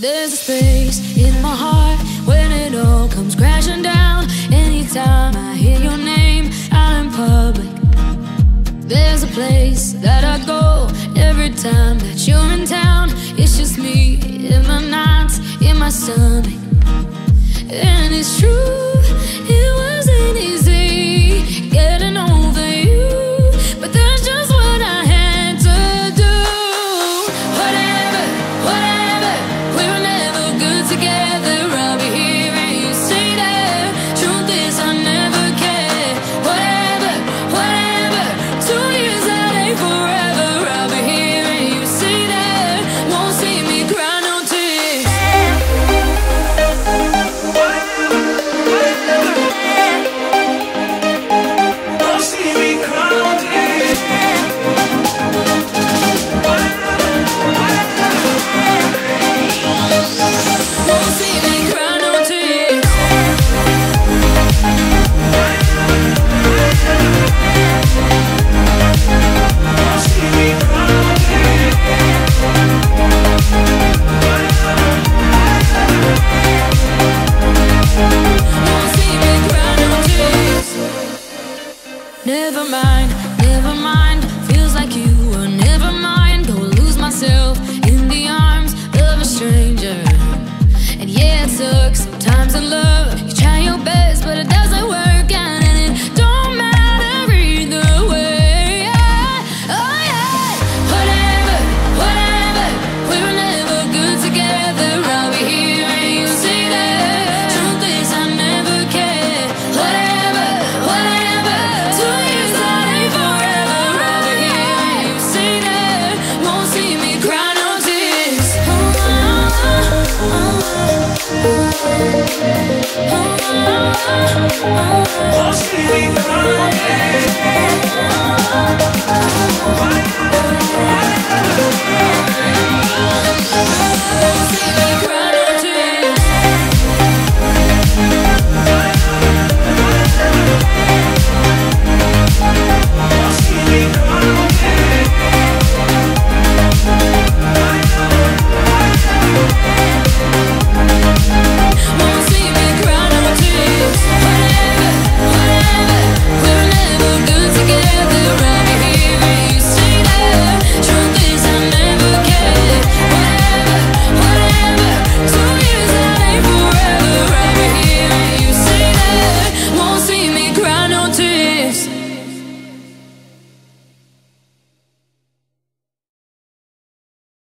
There's a space in my heart when it all comes crashing down. Anytime I hear your name out in public, there's a place that I go every time that you're in town. It's just me in my nights, in my stomach. And it's true, it wasn't easy getting over you, but that's just what I had to do. Whatever, whatever, we were never good together. I'll be here and you say that. Truth is I never cared. Whatever, whatever, 2 years that ain't forever. I'll be here and you say that. Won't see me cry no tears. Won't see me cry no tears. Won't see me cry no tears. Won't see me cry no Won't see me cry no tears. Never mind, never mind. Feels like you were never mine. Go lose myself in the arms of a stranger. And yeah, it sucks sometimes in love. You try your best, but it doesn't work out, and it don't matter either way. Oh yeah, whatever, whatever. We were never good together. I'll be here and you say that. Truth is I never cared. Whatever, whatever. 2 years that ain't forever. I'll be here and you say that. Won't see me cry no tears. Won't see me cry no tears.